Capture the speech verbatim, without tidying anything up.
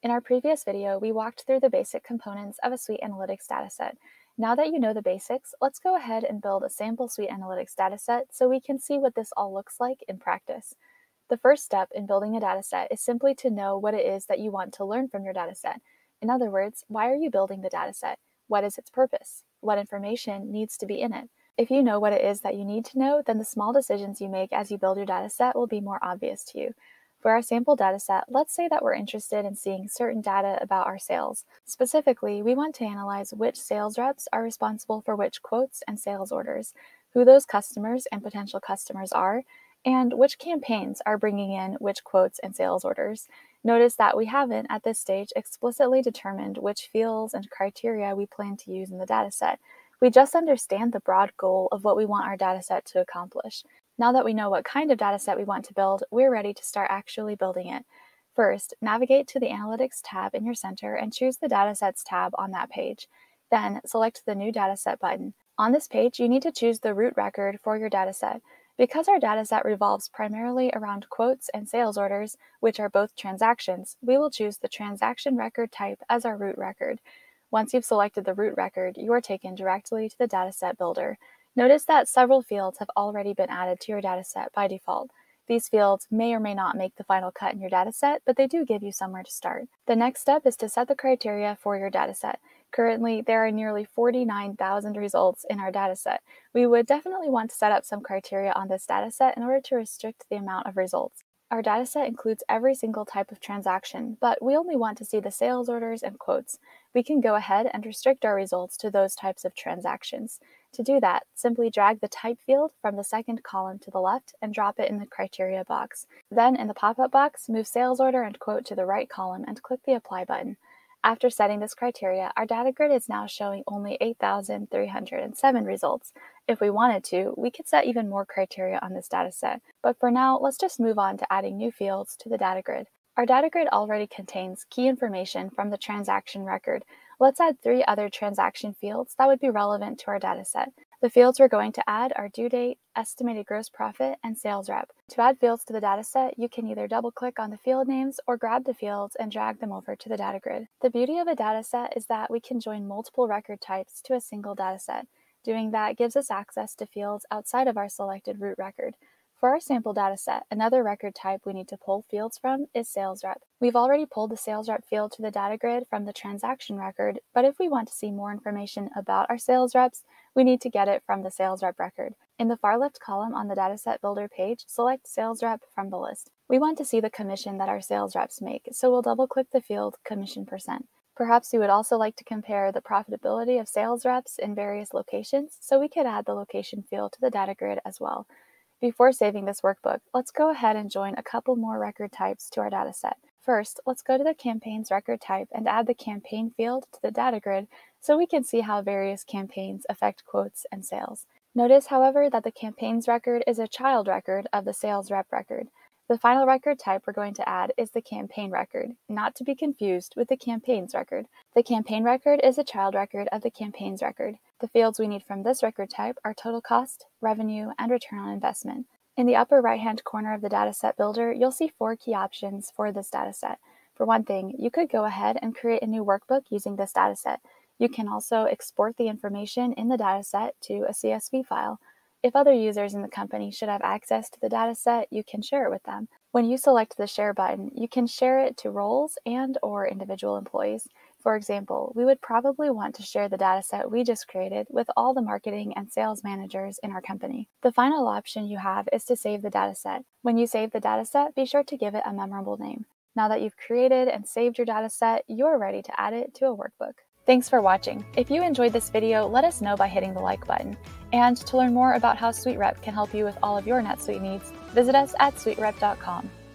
In our previous video, we walked through the basic components of a SuiteAnalytics dataset. Now that you know the basics, let's go ahead and build a sample SuiteAnalytics dataset so we can see what this all looks like in practice. The first step in building a dataset is simply to know what it is that you want to learn from your dataset. In other words, why are you building the dataset? What is its purpose? What information needs to be in it? If you know what it is that you need to know, then the small decisions you make as you build your dataset will be more obvious to you. For our sample dataset, let's say that we're interested in seeing certain data about our sales. Specifically, we want to analyze which sales reps are responsible for which quotes and sales orders, who those customers and potential customers are, and which campaigns are bringing in which quotes and sales orders. Notice that we haven't, at this stage, explicitly determined which fields and criteria we plan to use in the dataset. We just understand the broad goal of what we want our dataset to accomplish. Now that we know what kind of dataset we want to build, we're ready to start actually building it. First, navigate to the Analytics tab in your center and choose the Datasets tab on that page. Then, select the New Dataset button. On this page, you need to choose the root record for your dataset. Because our dataset revolves primarily around quotes and sales orders, which are both transactions, we will choose the transaction record type as our root record. Once you've selected the root record, you are taken directly to the dataset builder. Notice that several fields have already been added to your dataset by default. These fields may or may not make the final cut in your dataset, but they do give you somewhere to start. The next step is to set the criteria for your dataset. Currently, there are nearly forty-nine thousand results in our dataset. We would definitely want to set up some criteria on this dataset in order to restrict the amount of results. Our dataset includes every single type of transaction, but we only want to see the sales orders and quotes. We can go ahead and restrict our results to those types of transactions. To do that, simply drag the type field from the second column to the left and drop it in the criteria box. Then, in the pop-up box, move sales order and quote to the right column and click the Apply button. After setting this criteria, our data grid is now showing only eight thousand three hundred seven results. If we wanted to, we could set even more criteria on this dataset. But for now, let's just move on to adding new fields to the data grid. Our data grid already contains key information from the transaction record. Let's add three other transaction fields that would be relevant to our dataset. The fields we're going to add are due date, estimated gross profit, and sales rep. To add fields to the dataset, you can either double-click on the field names or grab the fields and drag them over to the data grid. The beauty of a dataset is that we can join multiple record types to a single dataset. Doing that gives us access to fields outside of our selected root record. For our sample dataset, another record type we need to pull fields from is sales rep. We've already pulled the sales rep field to the data grid from the transaction record, but if we want to see more information about our sales reps, we need to get it from the sales rep record. In the far left column on the dataset builder page, select sales rep from the list. We want to see the commission that our sales reps make, so we'll double-click the field commission percent. Perhaps you would also like to compare the profitability of sales reps in various locations, so we could add the location field to the data grid as well. Before saving this workbook, let's go ahead and join a couple more record types to our dataset. First, let's go to the campaigns record type and add the campaign field to the data grid so we can see how various campaigns affect quotes and sales. Notice, however, that the campaigns record is a child record of the sales rep record. The final record type we're going to add is the campaign record, not to be confused with the campaigns record. The campaign record is a child record of the campaigns record. The fields we need from this record type are total cost, revenue, and return on investment. In the upper right-hand corner of the dataset builder, you'll see four key options for this dataset. For one thing, you could go ahead and create a new workbook using this dataset. You can also export the information in the dataset to a C S V file. If other users in the company should have access to the dataset, you can share it with them. When you select the Share button, you can share it to roles and or individual employees. For example, we would probably want to share the dataset we just created with all the marketing and sales managers in our company. The final option you have is to save the dataset. When you save the dataset, be sure to give it a memorable name. Now that you've created and saved your dataset, you're ready to add it to a workbook. Thanks for watching. If you enjoyed this video, let us know by hitting the like button. And to learn more about how SuiteRep can help you with all of your NetSuite needs, visit us at SuiteRep dot com.